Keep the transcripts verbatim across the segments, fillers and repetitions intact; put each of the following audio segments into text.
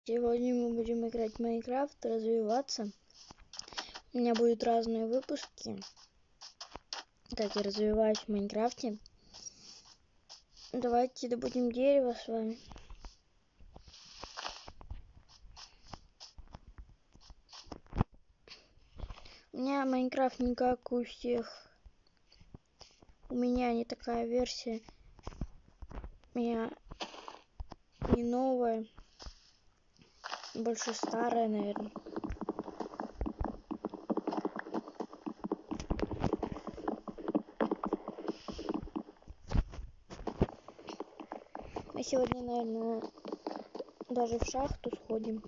Сегодня мы будем играть в Майнкрафт, развиваться. У меня будут разные выпуски, как я развиваюсь в Майнкрафте. Давайте добудем дерево с вами. У меня Майнкрафт не как у всех. У меня не такая версия. У меня не новая. Больше старая, наверное. Мы сегодня, наверное, даже в шахту сходим.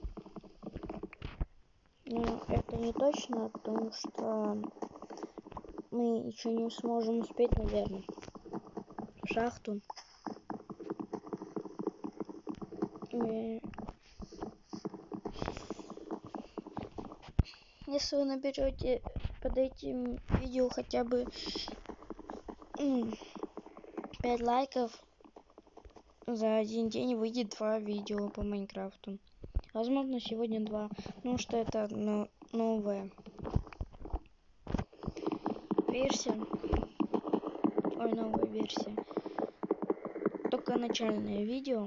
Но это не точно, потому что мы еще не сможем успеть, наверное, в шахту. И если вы наберете под этим видео хотя бы пять лайков, за один день выйдет два видео по Майнкрафту. Возможно, сегодня два, потому что это новая версия. Ой, новая версия. Только начальное видео.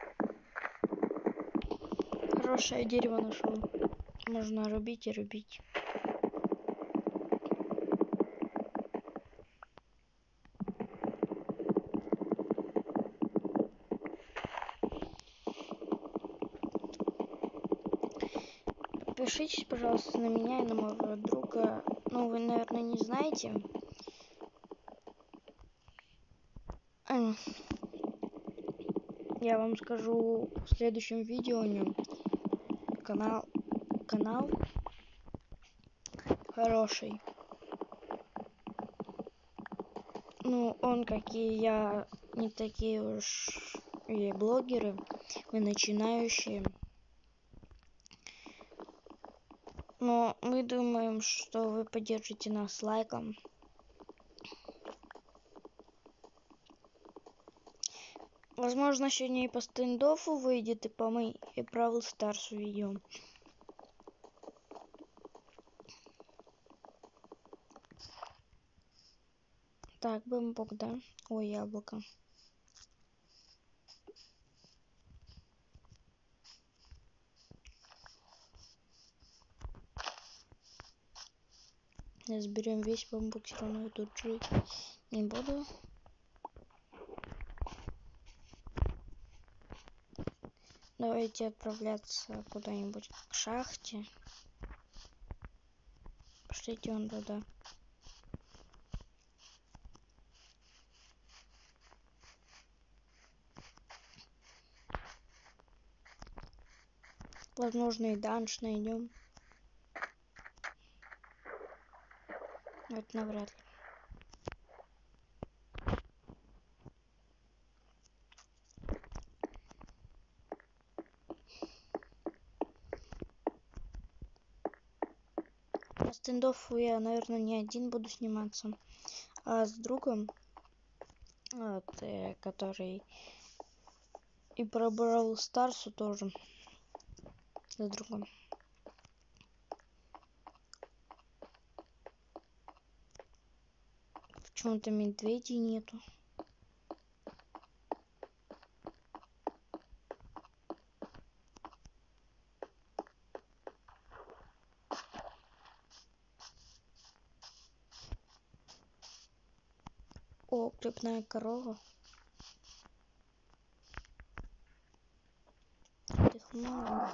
Хорошее дерево нашел. Можно рубить и рубить. Подпишитесь, пожалуйста, на меня и на моего друга. Ну, вы, наверное, не знаете. Я вам скажу в следующем видео о нем. Канал, канал хороший. Ну, он, как и я, не такие уж и блогеры. Мы начинающие. Но мы думаем, что вы поддержите нас лайком. Возможно, сегодня и по стендоффу выйдет, и по моей и Бравл Старс видео. Так, бэмбок, да? Ой, яблоко. Разберем весь бамбук, все равно я тут жить не буду. Давайте отправляться куда-нибудь к шахте. Пошлите он туда. Возможно, и данж найдем. Это навряд ли. По стендоффу я, наверное, не один буду сниматься, а с другом, вот, э, который и про Бравл Старсу тоже. С другом. Почему-то медведей нету. О, грибная корова. Их много.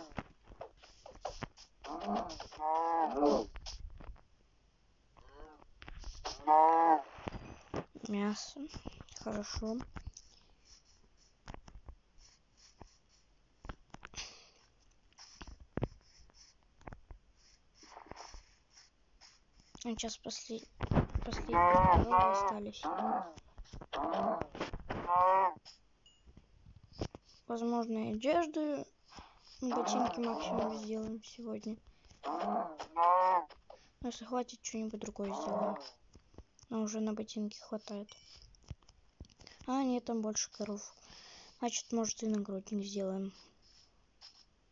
Мясо. Хорошо. Сейчас послед... последние коровы остались. Возможно, одежду, ботинки максимум сделаем сегодня. Но если хватит, что-нибудь другое сделаем. Но уже на ботинки хватает. А, нет, там больше коров. Значит, может, и нагрудник сделаем.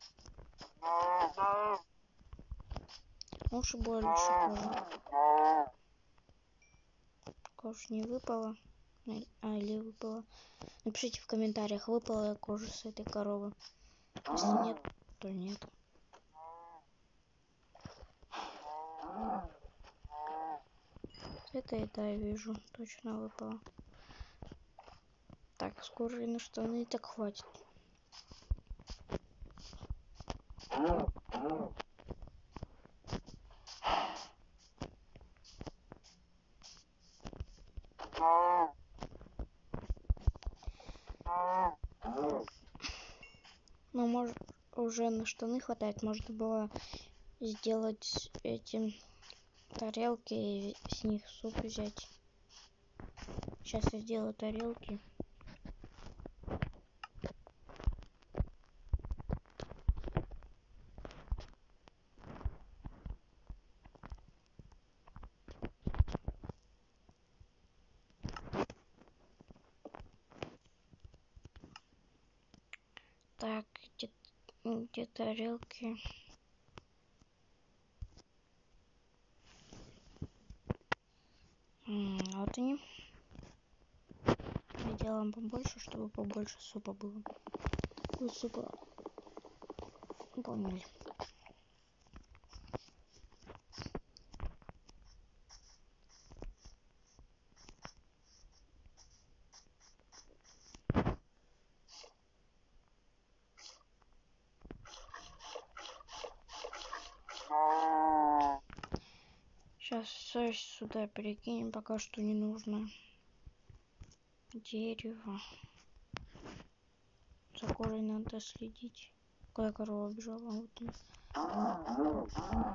Лучше больше кожи. Кожа не выпала. А, или выпала. Напишите в комментариях, выпала кожа с этой коровы. Если нет, то нет. Это и да, я вижу. Точно выпало. Так, с кожей на штаны и так хватит. Ну, может, уже на штаны хватает. Можно было сделать эти тарелки и с них суп взять. Сейчас я сделаю тарелки. Так, где, где тарелки? М, вот они. Делаем побольше, чтобы побольше супа было. Ой, супа. Поняли. Сейчас все сюда перекинем, пока что не нужно. Дерево. За кожей надо следить. Какая корова бежала? Вот она.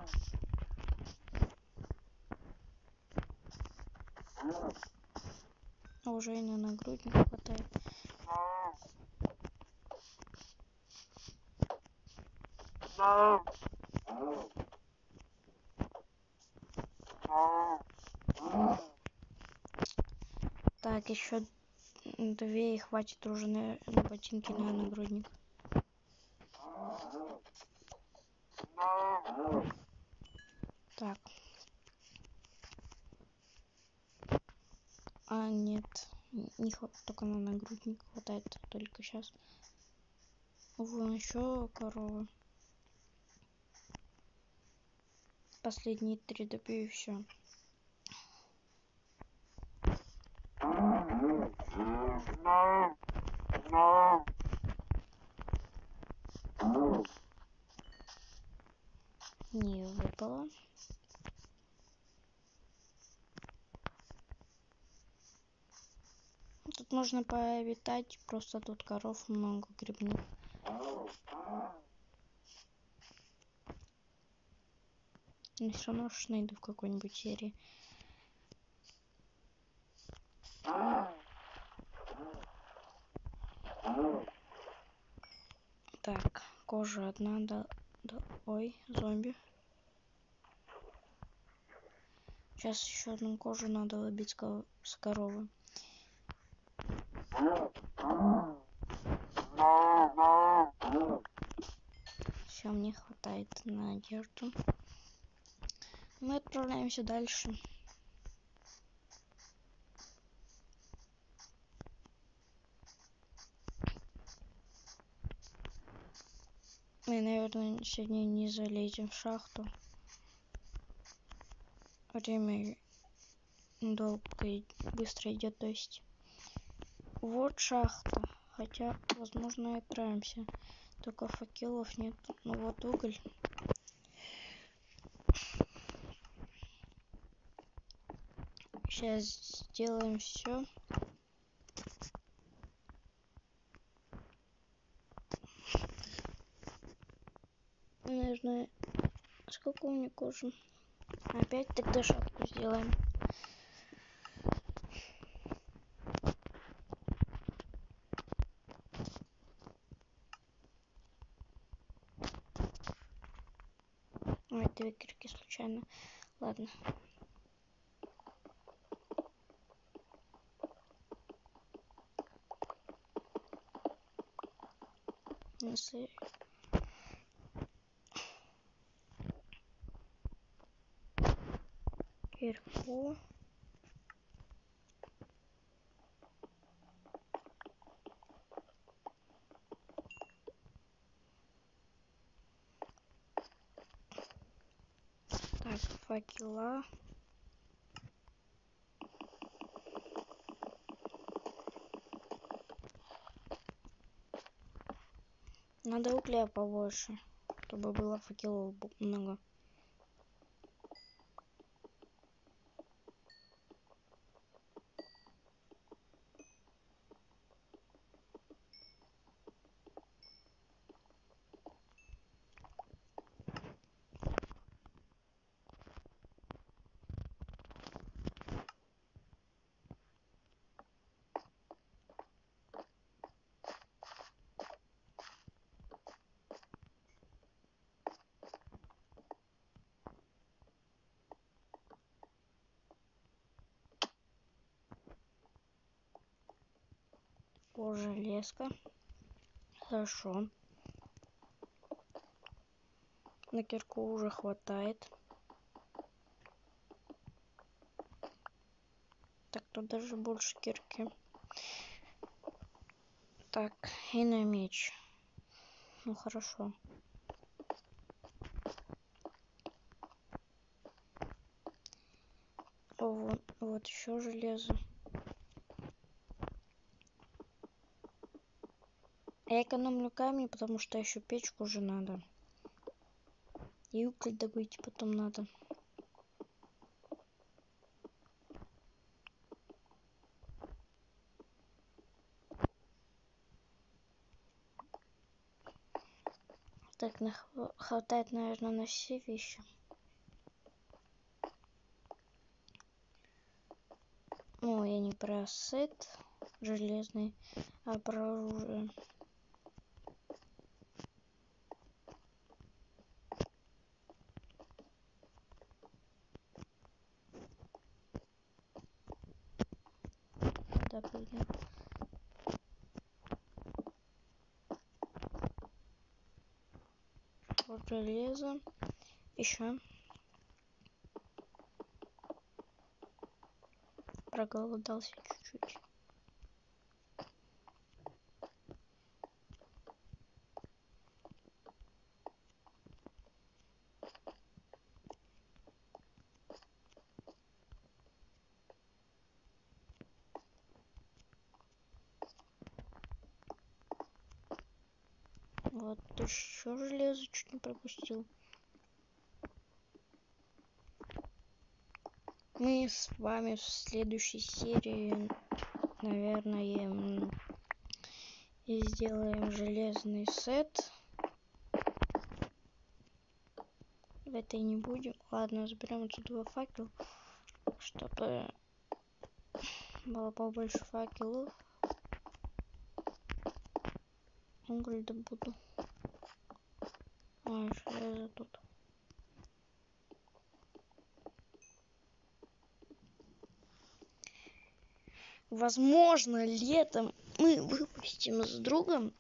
А уже и на нагрудник хватает. Так, еще две и хватит уже на, на ботинки, на нагрудник. Так. А, нет. Не хватает, только на нагрудник хватает только сейчас. Вон еще корова. Последние три добью и все. Не выпало. Тут можно повитать, просто тут коров много грибных. Но все равно уж найду в какой-нибудь серии. Так, кожа одна, да, да, ой, зомби. Сейчас еще одну кожу надо выбить с коровы. Все, мне хватает на одежду. Мы отправляемся дальше. Мы, наверное, сегодня не залезем в шахту. Время долго и быстро идет, то есть. Вот шахта. Хотя, возможно, и отправимся. Только факелов нет. Ну вот уголь. Сейчас сделаем все. Наверное, сколько у меня кожи? Опять тогда шапку сделаем. Ой, две кирки случайно. Ладно. Если... кирку. Так, факела. Надо угля побольше, чтобы было факелов много. О, железка. Хорошо. На кирку уже хватает. Так, тут даже больше кирки. Так, и на меч. Ну, хорошо. О, вот, вот еще железо. Я экономлю камни, потому что еще печку уже надо. И уголь добыть потом надо. Так, на, хватает, наверное, на все вещи. Ну, я не про сет железный, а про оружие. Да, блин. Вот железо. Еще. Проголодался чуть-чуть. Вот еще железо чуть не пропустил. Мы с вами в следующей серии, наверное, и сделаем железный сет. В этой не будем. Ладно, заберем отсюда факел, чтобы было побольше факелов. Уголь добуду. А, железо тут. Возможно, летом мы выпустим с другом.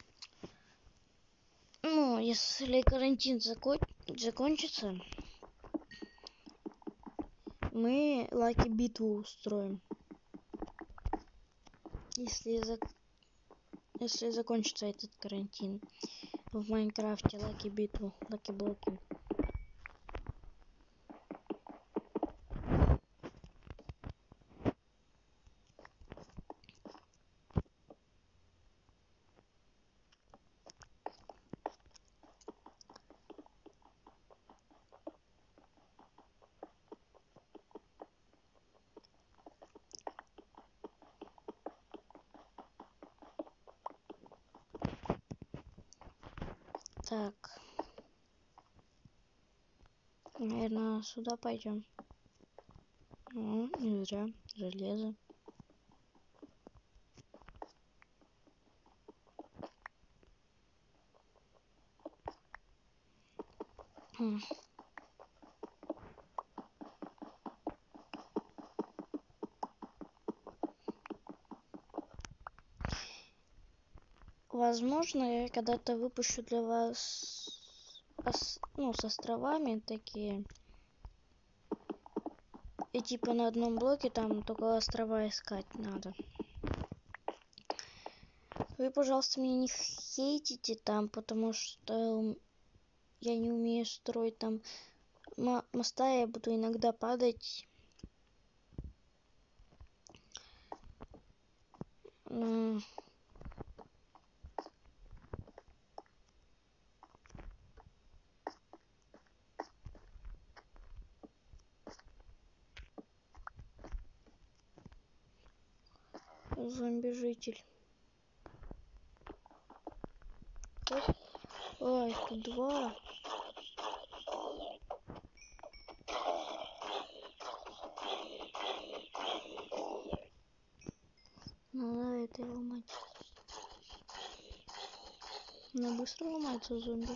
Ну, если карантин закон... закончится, мы лаки битву устроим. Если, за... если закончится этот карантин. В Майнкрафте лаки битву, лаки блоки. Так. Наверное, сюда пойдем. Ну, не зря. Железо. Хм. Возможно, я когда-то выпущу для вас, ну, с островами такие. И типа на одном блоке там только острова искать надо. Вы, пожалуйста, меня не хейтите там, потому что я не умею строить там моста, я буду иногда падать. Зомби-житель. Ой, тут два. Надо это ломать. Она быстро ломается, зомби.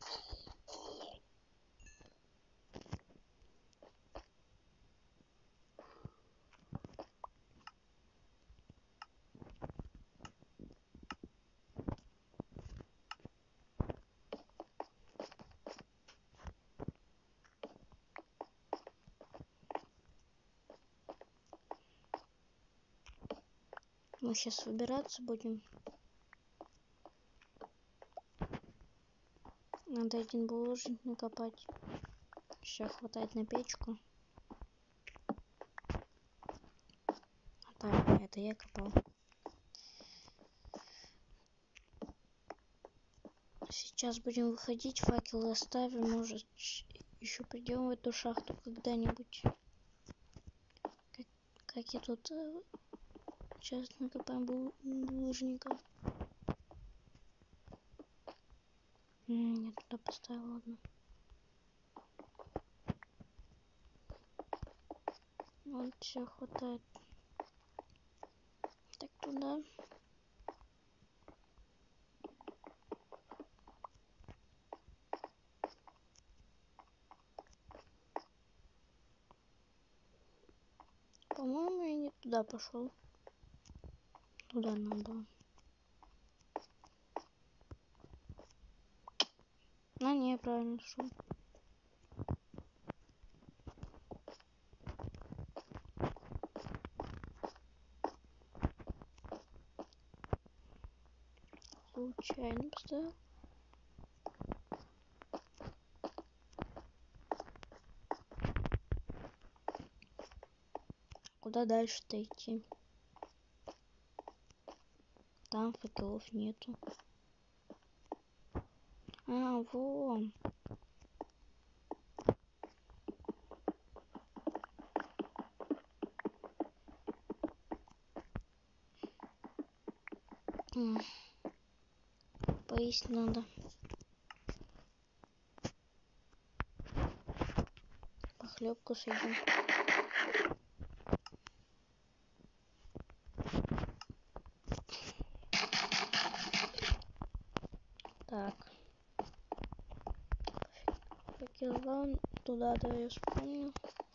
Мы сейчас выбираться будем. Надо один булыжник накопать. Еще хватает на печку. А так, это я копал. Сейчас будем выходить, факелы оставим. Может, еще придем в эту шахту когда-нибудь. Как, как я тут сейчас накопаем булыжника. Я туда поставила одну. Вот все хватает. Так, туда. По-моему, я не туда пошел. Туда надо. А, не, правильно шел. Случайно поставил. Куда дальше-то идти? Там факелов нету. А, вон. Поесть надо. Похлебку съедим. Так. Факел туда, да, я вспомнил.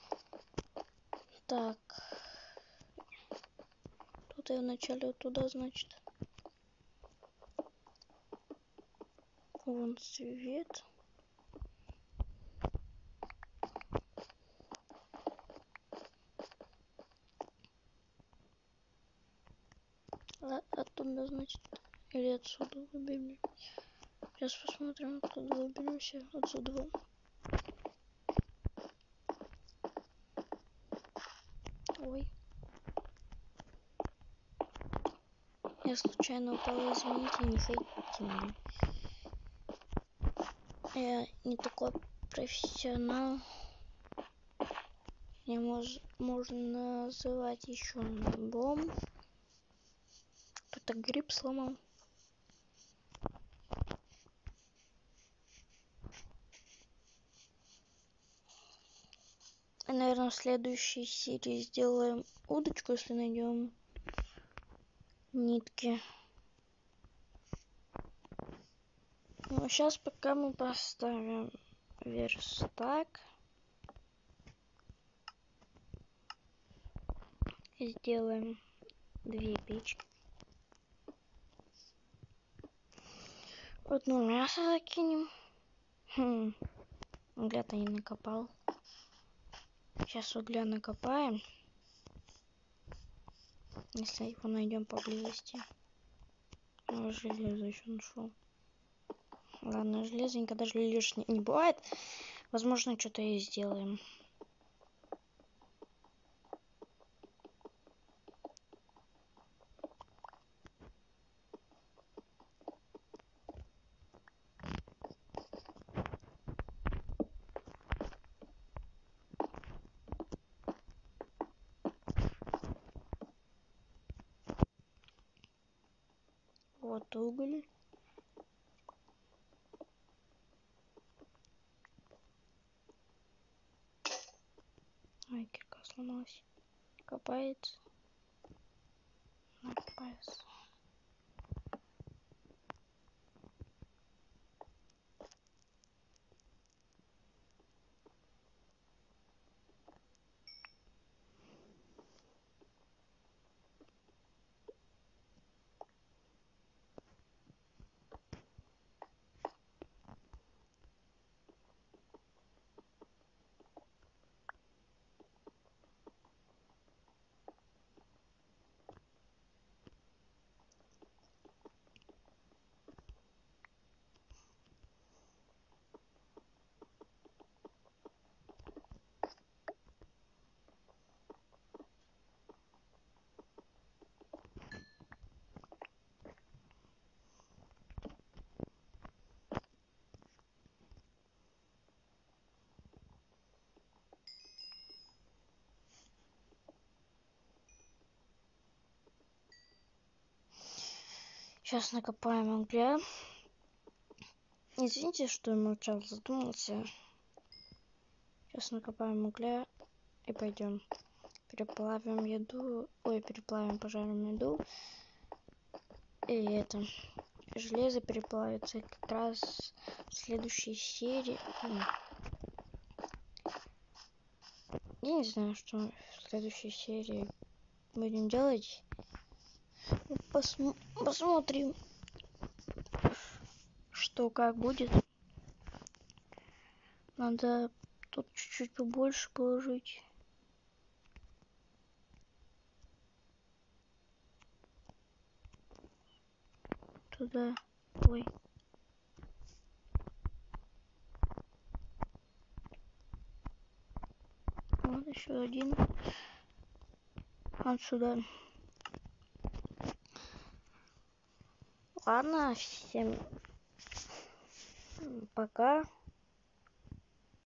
Так. Тут я вначале вот туда, значит. Вон свет. А, оттуда, значит. Или отсюда выберем. Сейчас посмотрим, откуда выберемся. Отсюда. Ой. Я случайно упала, извините, не хейтите меня. Я не такой профессионал. Меня мож, можно называть еще нубом. Кто-то гриб сломал. И, наверное, в следующей серии сделаем удочку, если найдем нитки. Ну, сейчас пока мы поставим верстак. И сделаем две печки. Одно мясо закинем. Хм. Угля-то не накопал. Сейчас угля накопаем. Если его найдем поблизости. О, железо еще нашел. Ладно, железо даже лишнее не бывает. Возможно, что-то и сделаем. Вот уголь. Ой, кирка сломалась. Копается. Копается. Сейчас накопаем угля. Извините, что я молчал, задумался. Сейчас накопаем угля и пойдем. Переплавим еду. Ой, переплавим, пожарим еду. И это. Железо переплавится как раз в следующей серии. Я не знаю, что в следующей серии будем делать. Посм посмотрим, что как будет. Надо тут чуть-чуть побольше положить. Туда. Ой. Вот еще один. Вот сюда. Ладно, всем пока.